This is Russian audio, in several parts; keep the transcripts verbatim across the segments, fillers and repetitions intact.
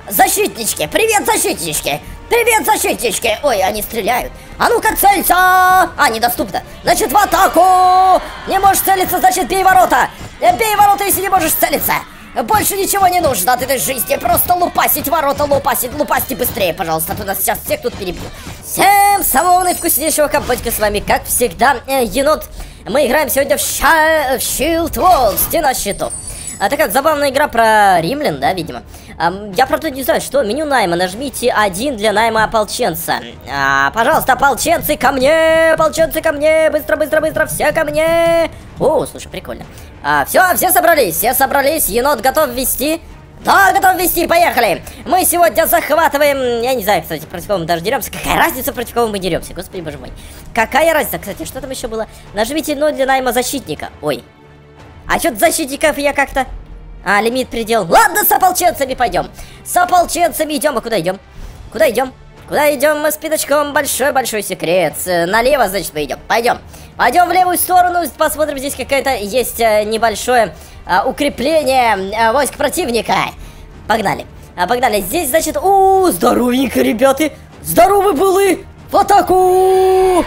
Защитнички, привет, защитнички! Привет, защитнички! Ой, они стреляют. А ну-ка, целься! А, недоступно. Значит, в атаку! Не можешь целиться, значит, бей ворота! Бей ворота, если не можешь целиться! Больше ничего не нужно от этой жизни. Просто лупасить ворота, лупасить, лупасьте быстрее, пожалуйста. А то нас сейчас всех тут перебьют. Всем самого наивкуснейшего компотика с вами, как всегда, э, енот. Мы играем сегодня в, Ша... в Shield Wall, стена щитов. А такая забавная игра про римлян, да, видимо. а, Я правда не знаю, что, меню найма. Нажмите один для найма ополченца. а, Пожалуйста, ополченцы ко мне. Ополченцы ко мне. Быстро, быстро, быстро, все ко мне. О, слушай, прикольно. а, Все, все собрались, все собрались. Енот готов вести? Да, готов вести, поехали. Мы сегодня захватываем. Я не знаю, кстати, против кого мы даже деремся. Какая разница, против кого мы деремся, господи боже мой. Какая разница, кстати, что там еще было? Нажмите ноль для найма защитника. Ой. А что-то защитников я как-то... А, лимит предел. Ладно, с ополченцами пойдем. С ополченцами идем. А куда идем? Куда идем? Куда идем мы с пятачком? Большой-большой секрет. Налево, значит, мы идем. Пойдем. Пойдем в левую сторону. Посмотрим, здесь какое-то есть а, небольшое а, укрепление а, войск противника. Погнали. А, погнали. Здесь, значит... У, здоровенько, ребята. Здоровы были. В атаку!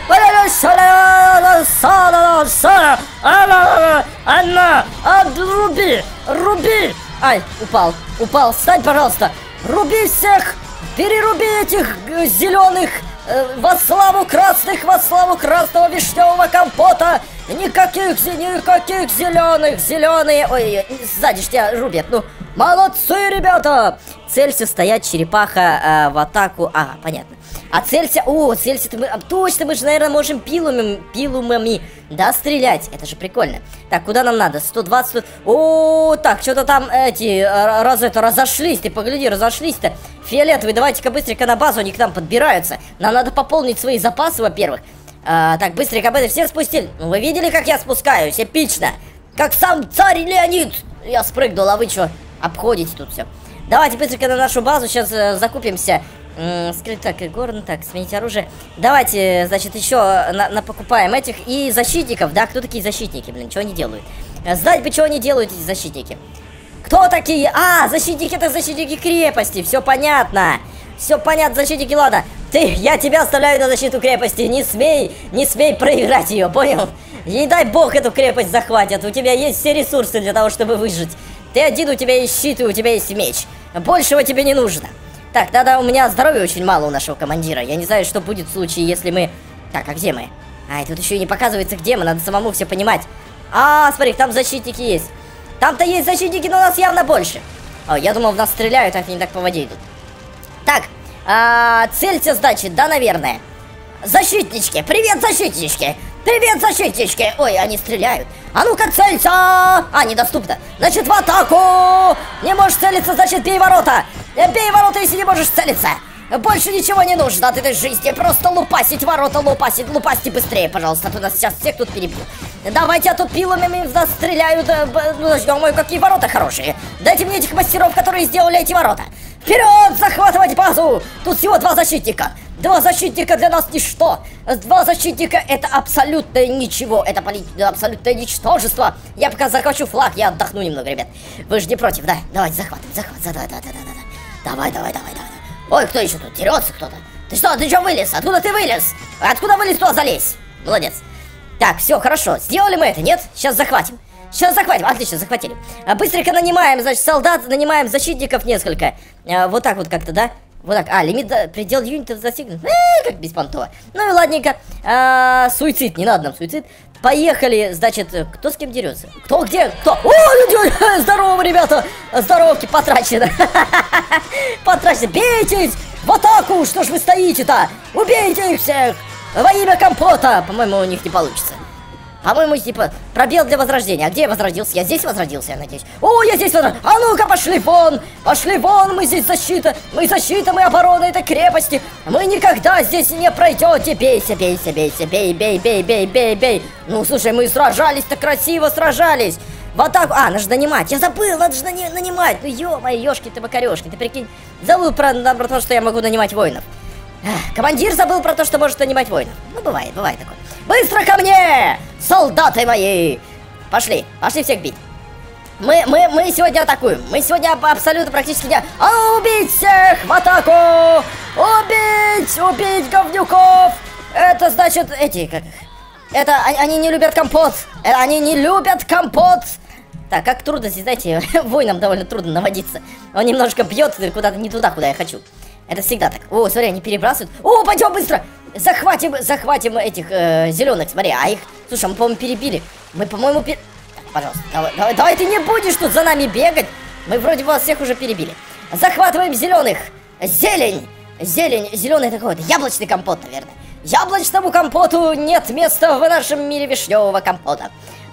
Анна! Руби! Руби! Ай, упал, упал. Встань, пожалуйста. Руби всех! Переруби этих зеленых э, во славу красных, во славу красного вишневого компота! Никаких, никаких зеленых, зеленые... Ой, сзади ж тебя рубят, ну... Молодцы, ребята! Целься, стоять, черепаха э, в атаку... А, понятно. А целься... О, целься-то мы... А, точно, мы же, наверное, можем пилумами, пилумами, да, стрелять. Это же прикольно. Так, куда нам надо? сто двадцать... О, так, что-то там эти... Раз это, разошлись, ты погляди, разошлись-то. Фиолетовые, давайте-ка быстренько на базу, они к нам подбираются. Нам надо пополнить свои запасы, во-первых. А, так, быстренько об этом все спустили. Вы видели, как я спускаюсь? Эпично. Как сам царь Леонид. Я спрыгнул, а вы что? Обходите тут все. Давайте быстренько на нашу базу сейчас э, закупимся. Скрыть, так, горн, так, сменить оружие. Давайте, значит, еще на, на покупаем этих и защитников. Да, кто такие защитники, блин, что они делают? Знать бы, что они делают, эти защитники. Кто такие? А, защитники, это защитники крепости, все понятно. Все понятно, защитники, ладно. Ты, я тебя оставляю на защиту крепости. Не смей, не смей проиграть ее, понял? Не дай бог эту крепость захватят. У тебя есть все ресурсы для того, чтобы выжить. Ты один, у тебя есть щит и у тебя есть меч. Большего тебе не нужно. Так, надо, у меня здоровья очень мало у нашего командира. Я не знаю, что будет в случае, если мы... Так, а где мы? А, тут еще и не показывается, где мы. Надо самому все понимать. А, смотри, там защитники есть. Там-то есть защитники, но у нас явно больше. О, я думал, в нас стреляют, а они так по воде идут. Так, а, цельте, значит, да, наверное. Защитнички, привет, защитнички. Привет, защитнички! Ой, они стреляют. А ну-ка, целься! А, недоступно. Значит, в атаку! Не можешь целиться, значит, бей ворота! Бей ворота, если не можешь целиться! Больше ничего не нужно от этой жизни. Просто лупасить ворота, лупасить, лупасьте быстрее, пожалуйста. А то нас сейчас всех тут перебьют. Давайте, а тут пилами в нас стреляют. Ну, ё-моё, какие ворота хорошие. Дайте мне этих мастеров, которые сделали эти ворота. Вперед, захватывать базу! Тут всего два защитника. Два защитника для нас ничто. Два защитника это абсолютное ничего. Это поли... абсолютное ничтожество. Я пока захвачу флаг, я отдохну немного, ребят. Вы же не против, да? Давайте захватываем, захват, давай, давай, давай, давай. Давай, давай, давай, давай. Ой, кто еще тут? Дерется кто-то. Ты что, ты что вылез? Откуда ты вылез? Откуда вылез, туда залезь? Молодец. Так, все, хорошо. Сделали мы это, нет? Сейчас захватим. Сейчас захватим. Отлично, захватили. А, быстренько нанимаем, значит, солдат, нанимаем защитников несколько. А, вот так вот как-то, да? Вот так, а, лимит, да, предел юнитов достигнут. Э, как беспонтово. Ну и ладненько. а, Суицид, не надо нам суицид. Поехали, значит, кто с кем дерется? Кто где? Кто? О, люди! Здорово, ребята! Здоровки, потрачено. Потрачено. Бейтесь! В атаку! Что ж вы стоите-то? Убейте их всех! Во имя компота! По-моему, у них не получится. По-моему, типа, пробел для возрождения. А где я возродился? Я здесь возродился, я надеюсь. О, я здесь возродился. А ну-ка, пошли вон! Пошли вон! Мы здесь защита! Мы защита, мы оборона этой крепости! Мы никогда здесь не пройдете! Бейся, бейся, бейся, бей, бей, бей, бей, бей, бей! Ну, слушай, мы сражались-то красиво сражались! В атаку... А, надо же нанимать! Я забыл, надо же нани... нанимать! Ну, ё-моё, ёшки ты макарёшки, ты прикинь... Забыл про, про то, что я могу нанимать воинов. Эх, командир забыл про то, что может нанимать воинов. Ну, бывает, бывает такое. Быстро ко мне! Солдаты мои! Пошли, пошли всех бить. Мы, мы, мы сегодня атакуем. Мы сегодня абсолютно практически не... А убить всех в атаку! Убить! Убить говнюков! Это значит, эти, как... Это, они не любят компот. Они не любят компот. Так, как трудно здесь, знаете, воинам довольно трудно наводиться. Он немножко бьет куда-то не туда, куда я хочу. Это всегда так. О, смотри, они перебрасывают. О, пойдем быстро! Захватим, захватим этих э, зеленых, смотри, а их, слушай, мы, по-моему, перебили. Мы, по-моему, пер... Так, пожалуйста, давай, давай, давай, ты не будешь тут за нами бегать. Мы вроде вас всех уже перебили. Захватываем зеленых. Зелень, зелень, зеленый это какой-то яблочный компот, наверное. Яблочному компоту нет места в нашем мире вишневого компота.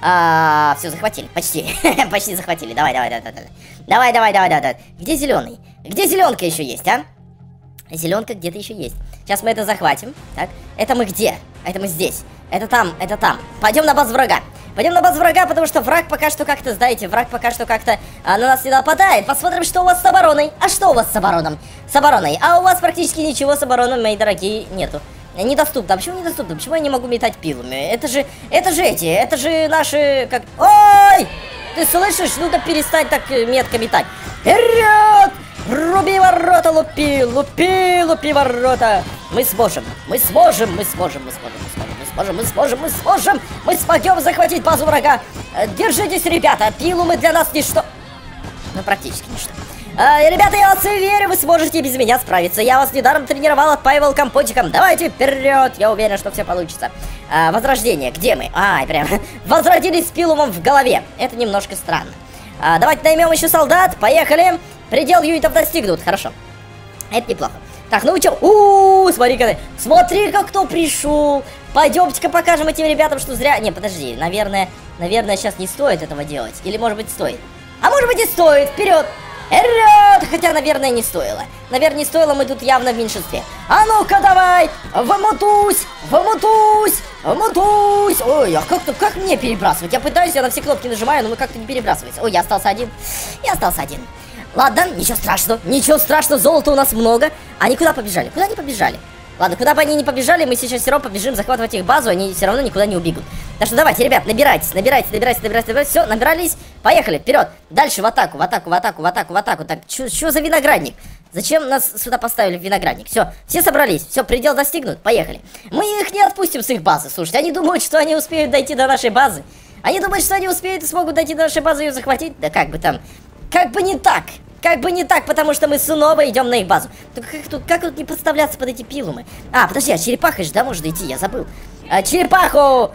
А, все, захватили, почти, почти захватили. Давай, давай, давай, давай, давай, давай, давай, давай. Где зеленый? Где зеленка еще есть, а? Зеленка где-то еще есть. Сейчас мы это захватим. Так, это мы где? Это мы здесь. Это там, это там. Пойдем на базу врага. Пойдем на базу врага, потому что враг пока что как-то, знаете, враг пока что как-то а, на нас не нападает. Посмотрим, что у вас с обороной. А что у вас с обороной? С обороной. А у вас практически ничего с обороной, мои дорогие, нету. Недоступно. Почему недоступно? Почему я не могу метать пилами? Это же, это же эти, это же наши, как... Ой! Ты слышишь? Ну-ка перестань так метко метать. Вперед! Руби ворота, лупи, лупи, лупи ворота. Мы сможем, мы сможем, мы сможем, мы сможем, мы сможем, мы сможем, мы сможем, мы сможем. Мы смогем захватить базу врага. Держитесь, ребята, пилумы для нас ничто. Ну, практически ничто. А, ребята, я вас верю, вы сможете без меня справиться. Я вас недаром тренировал, отпаивал компотиком. Давайте вперед, я уверен, что все получится. а, Возрождение, где мы? Ай, прям возродились с пилумом в голове. Это немножко странно. а, Давайте наймем еще солдат, поехали. Предел юнитов достигнут, хорошо. Это неплохо. Так, ну что? У-у-у, смотри-ка, смотри-ка, кто пришел. Пойдемте-ка покажем этим ребятам, что зря... Не, подожди, наверное, наверное, сейчас не стоит этого делать. Или, может быть, стоит. А может быть, и стоит, вперед. Вперед! Хотя, наверное, не стоило. Наверное, не стоило, мы тут явно в меньшинстве. А ну-ка, давай! Вымутусь! Вымутусь! Вымутусь! Ой, а как-то, как мне перебрасывать? Я пытаюсь, я на все кнопки нажимаю, но мы как-то не перебрасывается. Ой, я остался один. Я остался один. Ладно, ничего страшного, ничего страшного, золота у нас много. Они куда побежали? Куда они побежали? Ладно, куда бы они ни побежали, мы сейчас все равно побежим захватывать их базу, они все равно никуда не убегут. Так что давайте, ребят, набирайтесь, набирайтесь, набирайтесь, набирайтесь, набирайтесь. Все, набирались, поехали, вперед. Дальше в атаку, в атаку, в атаку, в атаку, в атаку. Так, что за виноградник? Зачем нас сюда поставили в виноградник? Все, все собрались, все, предел достигнут, поехали. Мы их не отпустим с их базы, слушайте, они думают, что они успеют дойти до нашей базы. Они думают, что они успеют и смогут дойти до нашей базы и ее захватить. Да как бы там, как бы не так. Как бы не так, потому что мы снова идем на их базу. Только как тут, как тут не подставляться под эти пилумы? А, подожди, а черепаха же, да, может идти, я забыл. а, Черепаху!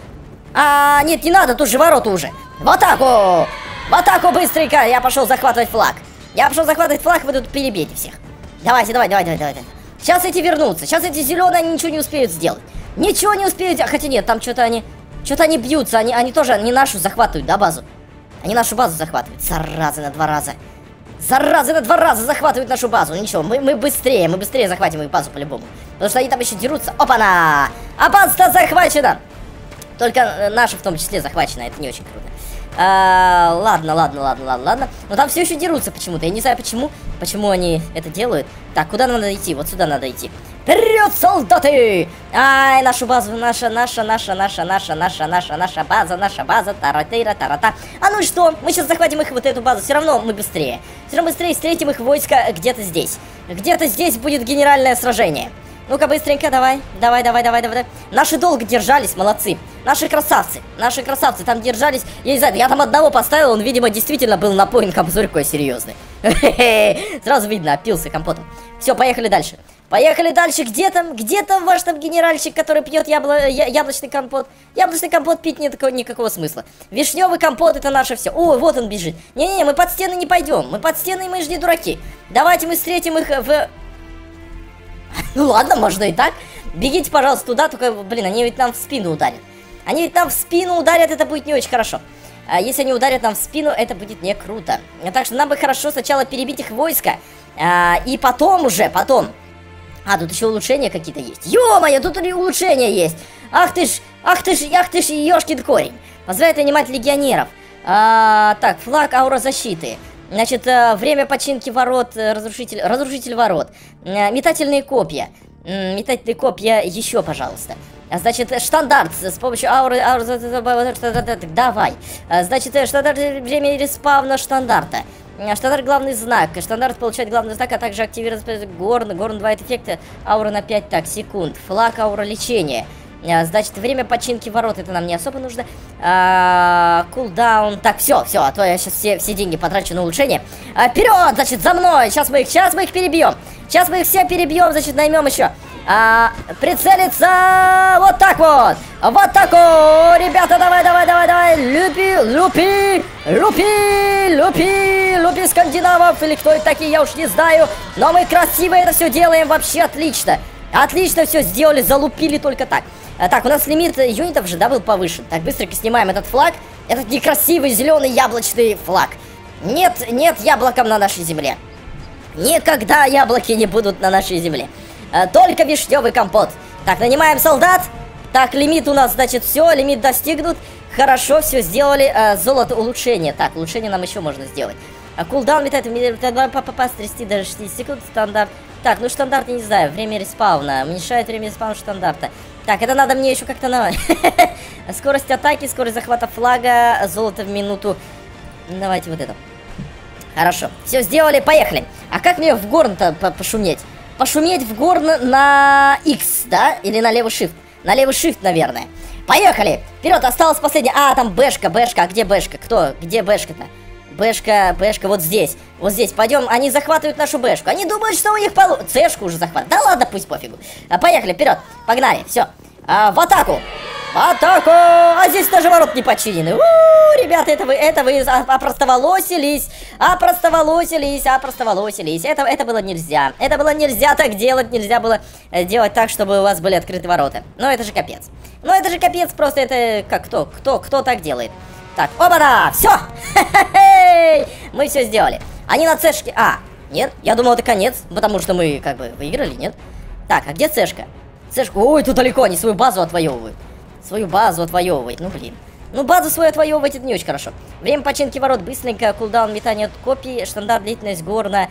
А, нет, не надо, тут же ворота уже. В атаку! В атаку быстренько! Я пошел захватывать флаг. Я пошел захватывать флаг, вы тут перебейте всех. Давайте, давай, давай, давай, давай. Сейчас эти вернутся, сейчас эти зеленые, они ничего не успеют сделать. Ничего не успеют, хотя нет, там что-то они... Что-то они бьются, они, они тоже не нашу захватывают, да, базу? Они нашу базу захватывают, заразы на два раза. Заразы на два раза захватывают нашу базу. Ну ничего, мы, мы быстрее, мы быстрее захватим их базу по-любому. Потому что они там еще дерутся. Опа-на! А база-то захвачена! Только наша в том числе захвачена, это не очень круто. А, ладно, ладно, ладно, ладно, ладно. Но там все еще дерутся почему-то. Я не знаю почему, почему они это делают. Так, куда надо идти? Вот сюда надо идти. Вперед, солдаты! Ай, нашу базу, наша, наша, наша, наша, наша, наша, наша, наша база, наша база, таратейра, тарата. А ну что, мы сейчас захватим их, вот эту базу, все равно мы быстрее. Все равно быстрее встретим их войска где-то здесь. Где-то здесь будет генеральное сражение. Ну-ка, быстренько, давай, давай, давай, давай, давай. Наши долго держались, молодцы. Наши красавцы, наши красавцы там держались. Я не знаю, я там одного поставил, он, видимо, действительно был напоен композорькой серьезный. Сразу видно, опился компотом. Все, поехали дальше. Поехали дальше. Где там, где там ваш там генеральчик, который пьет ябло... я... яблочный компот? Яблочный компот пить нет такого, никакого смысла. Вишневый компот это наше все. Ой, вот он бежит. Не-не-не, мы под стены не пойдем. Мы под стены, мы же не дураки. Давайте мы встретим их в... Ну ладно, можно и так. Бегите, пожалуйста, туда, только, блин, они ведь нам в спину ударят. Они ведь нам в спину ударят, это будет не очень хорошо. А если они ударят нам в спину, это будет не круто. Так что нам бы хорошо сначала перебить их войско, а, и потом уже, потом... А, тут еще улучшения какие-то есть. Ё-моё, тут улучшения есть. Ах ты ж, ах ты ж, ах ты ж, ёшкин корень. Позволяет нанимать легионеров. а, Так, флаг аура защиты. Значит, время починки ворот, разрушитель, разрушитель ворот. Метательные копья. Метательные копья еще, пожалуйста. Значит, штандарт с помощью ауры... ауры давай. Значит, штандарт время респавна штандарта. Штандарт главный знак. Штандарт получает главный знак, а также активирует горн. Горн два эффекта. Аура на пять так, секунд. Флаг аура лечения. Значит, время починки ворот, это нам не особо нужно. А, кулдаун. Так, все, все, а то я сейчас все, все деньги потрачу на улучшение. А, вперед, значит, за мной. Сейчас мы их, сейчас мы их перебьем. Сейчас мы их все перебьем, значит, наймем еще. А, прицелиться вот так вот. Вот так вот. Ребята, давай, давай, давай, давай. Люпи, лупи, лупи, лупи, лупи скандинавов. Или кто это такие, я уж не знаю. Но мы красиво это все делаем, вообще отлично. Отлично все сделали, залупили только так. Так, у нас лимит юнитов же, да, был повышен. Так, быстренько снимаем этот флаг. Этот некрасивый зеленый яблочный флаг. Нет, нет яблоком на нашей земле. Никогда яблоки не будут на нашей земле. а, Только вишневый компот. Так, нанимаем солдат. Так, лимит у нас, значит, все, лимит достигнут. Хорошо, все сделали. а, Золото улучшение. Так, улучшение нам еще можно сделать. а, Кулдаун метает попасть тридцать до шестидесяти секунд, стандарт. Так, ну стандарт, я не знаю, время респауна. Уменьшает время респауна стандарта. Так, это надо мне еще как-то на... Скорость атаки, скорость захвата флага, золото в минуту. Давайте вот это. Хорошо, все сделали, поехали. А как мне в горн-то пошуметь? Пошуметь в горн на X, да? Или на левый shift? На левый shift, наверное. Поехали! Вперед, осталось последнее. А, там Бэшка, Бэшка, а где Бэшка? Кто? Где Бэшка-то? Бэшка, Бэшка, вот здесь. Вот здесь, пойдем, они захватывают нашу Бэшку. Они думают, что у них получится. Цешку уже захватывают. Да ладно, пусть пофигу. а, Поехали, вперед, погнали, все. а, В атаку. В атаку. А здесь даже ворот не починены. У-у-у, ребята, это вы, это вы опростоволосились. Опростоволосились, опростоволосились. Это, это было нельзя. Это было нельзя так делать. Нельзя было делать так, чтобы у вас были открыты ворота. Но это же капец. Но это же капец, просто это как кто? Кто, кто так делает? Так, оба-да, все. Мы все сделали. Они на цешке. А, нет, я думал, это конец, потому что мы как бы выиграли, нет? Так, а где цешка? Цешка, ой, тут далеко, они свою базу отвоевывают. Свою базу отвоевывают, ну блин. Ну, базу свою отвоевывать это не очень хорошо. Время починки ворот быстренько, кулдаун, метание копий, стандарт, длительность горна.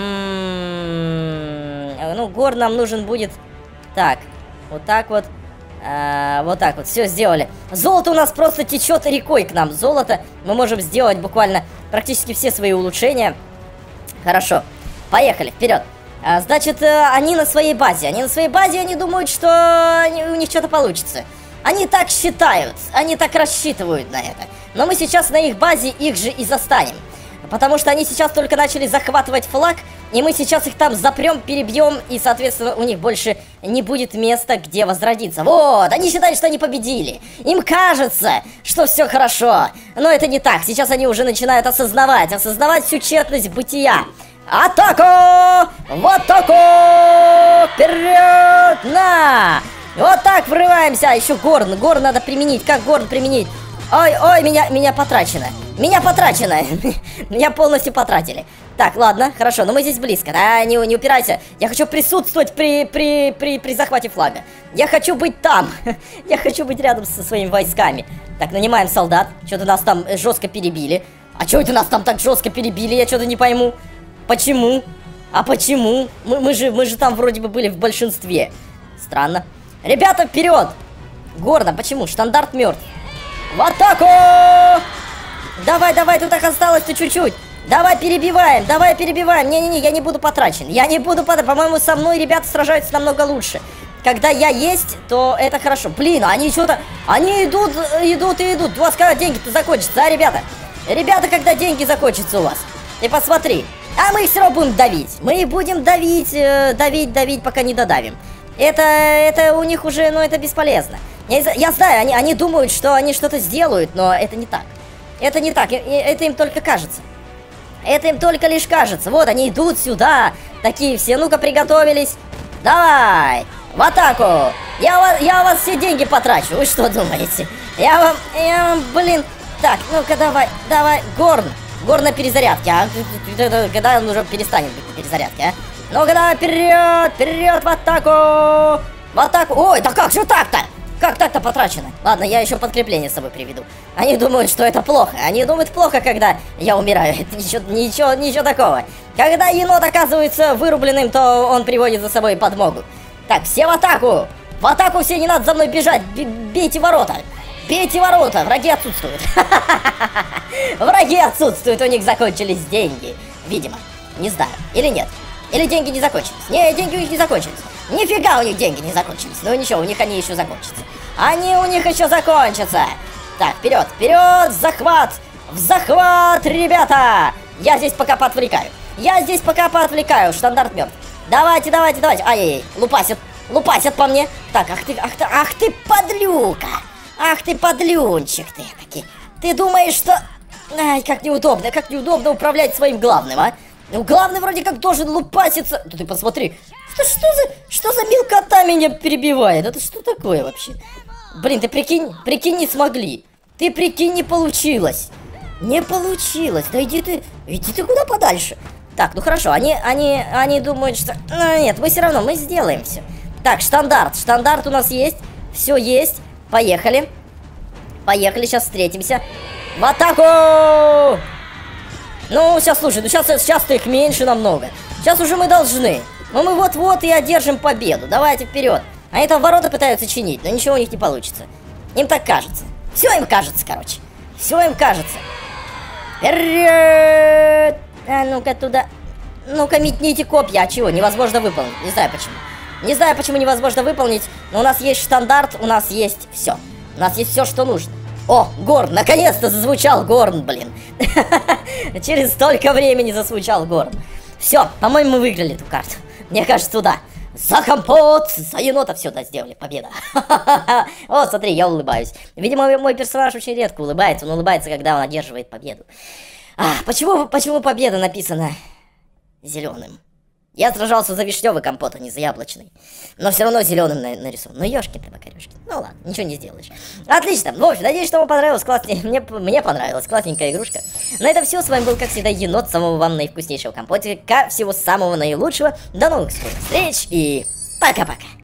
М-м-м, ну, гор нам нужен будет. Так, вот так вот. А, вот так вот, все сделали. Золото у нас просто течет рекой к нам. Золото мы можем сделать буквально практически все свои улучшения. Хорошо, поехали, вперед. а, Значит, они на своей базе. Они на своей базе, они думают, что они, у них что-то получится. Они так считают, они так рассчитывают на это. Но мы сейчас на их базе их же и застанем. Потому что они сейчас только начали захватывать флаг. И мы сейчас их там запрем, перебьем. И, соответственно, у них больше не будет места, где возродиться. Вот, они считают, что они победили. Им кажется, что все хорошо. Но это не так, сейчас они уже начинают осознавать. Осознавать всю тщетность бытия. Атаку! В атаку! Вперед! На! Вот так врываемся. Еще горн, горн надо применить. Как горн применить? Ой, ой, меня, меня потрачено. Меня потрачено. Меня полностью потратили. Так, ладно, хорошо, но мы здесь близко. Да, не, не упирайся. Я хочу присутствовать при, при, при, при захвате флага. Я хочу быть там. Я хочу быть рядом со своими войсками. Так, нанимаем солдат. Что-то нас там жестко перебили. А что это нас там так жестко перебили? Я что-то не пойму. Почему? А почему? Мы, мы, же, мы же там вроде бы были в большинстве. Странно. Ребята, вперед! Гордо, почему? Штандарт мертв. В атаку! Давай, давай, тут так осталось-то чуть-чуть. Давай перебиваем, давай перебиваем. Не-не-не, я не буду потрачен. Я не буду потрачен. По-моему, со мной ребята сражаются намного лучше. Когда я есть, то это хорошо. Блин, они что-то... Они идут, идут и идут. У вас когда деньги-то закончатся, а, ребята? Ребята, когда деньги закончатся у вас? Ты посмотри. А мы их все равно будем давить. Мы будем давить, э, давить, давить, пока не додавим. Это, это у них уже, ну, это бесполезно. Я, я знаю, они, они думают, что они что-то сделают, но это не так. Это не так, это им только кажется. Это им только лишь кажется. Вот, они идут сюда, такие все, ну-ка, приготовились. Давай, в атаку. Я, вас, я у вас все деньги потрачу, вы что думаете? Я вам, я вам, блин. Так, ну-ка, давай, давай, горн. Горн на перезарядке, а? Когда он уже перестанет быть на перезарядке, а? Ну-ка, давай, вперед, вперед, в атаку. В атаку. Ой, да как же так-то? Как так-то потрачено? Ладно, я еще подкрепление с собой приведу. Они думают, что это плохо. Они думают плохо, когда я умираю. Это ничего, ничего, ничего такого. Когда енот оказывается вырубленным, то он приводит за собой подмогу. Так, все в атаку! В атаку все, не надо за мной бежать. Б бейте ворота. Бейте ворота. Враги отсутствуют. Враги отсутствуют. У них закончились деньги. Видимо. Не знаю. Или нет. Или деньги не закончились. Не, деньги у них не закончились. Нифига у них деньги не закончились. Ну ничего, у них они еще закончатся. Они у них еще закончатся. Так, вперед, вперед, захват. В захват, ребята. Я здесь пока поотвлекаю. Я здесь пока поотвлекаю. Штандарт мертв. Давайте, давайте, давайте. Ай-яй-яй, лупасят. Лупасят по мне. Так, ах ты, ах ты, ах ты, подлюка. Ах ты, подлюнчик ты таки. Ты думаешь, что... Ай, как неудобно, как неудобно управлять своим главным, а? Ну, главный вроде как должен лупаситься. Да ты посмотри. Что, что за... Что за мелкота меня перебивает? Это что такое вообще? Блин, ты прикинь, прикинь, не смогли. Ты прикинь, не получилось. Не получилось. Да иди ты, иди ты куда подальше. Так, ну хорошо, они, они, они думают, что... Ну, нет, мы все равно, мы сделаем все. Так, штандарт, штандарт у нас есть. Все есть, поехали. Поехали, сейчас встретимся. В атаку! Ну, сейчас, слушай, ну сейчас, сейчас-то их меньше намного. Сейчас уже мы должны. Но мы вот-вот и одержим победу. Давайте вперед. Они там ворота пытаются чинить, но ничего у них не получится. Им так кажется. Все им кажется, короче. Все им кажется. Вперед! А ну-ка туда. Ну-ка метните копья. А чего? Невозможно выполнить. Не знаю почему. Не знаю, почему невозможно выполнить. Но у нас есть штандарт, у нас есть все. У нас есть все, что нужно. О, горн, наконец-то зазвучал горн, блин. Через столько времени зазвучал горн. Все, по-моему, мы выиграли эту карту. Мне кажется, туда. За компот, за енота, все, да, сделали, победа. О, смотри, я улыбаюсь. Видимо, мой персонаж очень редко улыбается. Он улыбается, когда он одерживает победу. А, почему, почему победа написана зеленым? Я сражался за вишневый компот, а не за яблочный. Но все равно зеленым нарисован. Ну, ешки-то макарюшки. Ну ладно, ничего не сделаешь. Отлично. В общем, надеюсь, что вам понравилось. Класснее. Мне, мне понравилась классненькая игрушка. На этом все. С вами был, как всегда, енот. Самого вам наивкуснейшего компотика. Всего самого наилучшего. До новых скорых встреч. И пока-пока.